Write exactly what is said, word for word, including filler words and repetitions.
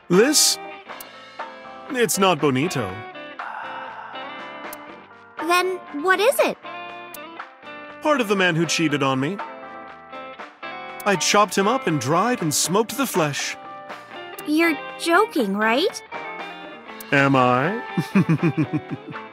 This? It's not bonito. Then what is it? Part of the man who cheated on me. I chopped him up and dried and smoked the flesh. You're joking, right? Am I?